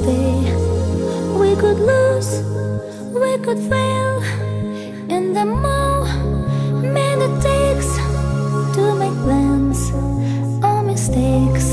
stay. We could lose, we could fail, and the moment it takes to make plans or mistakes.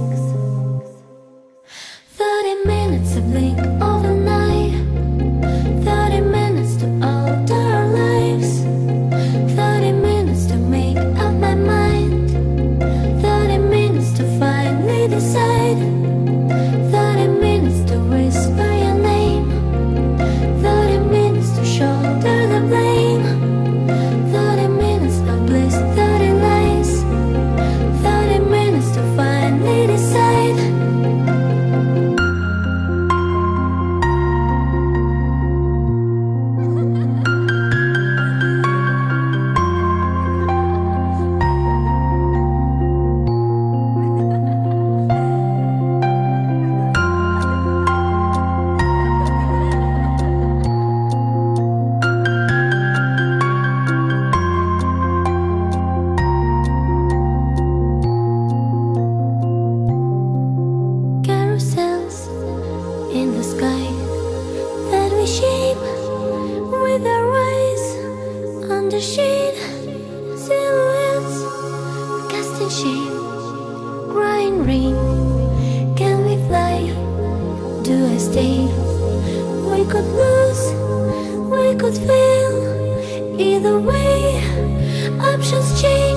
30 minutes to blink overnight, 30 minutes to alter our lives, 30 minutes to make up my mind, 30 minutes to finally decide, 30 minutes to whisper your name, 30 minutes to shoulder the blame, 30 minutes of bliss, 30 lies, 30 minutes to finally decide. Carousels in the sky that we shape with our eyes, under shade, silhouettes casting shame, crying rain. Can we fly? Do I stay? We could lose, we could fail. Either way, options change.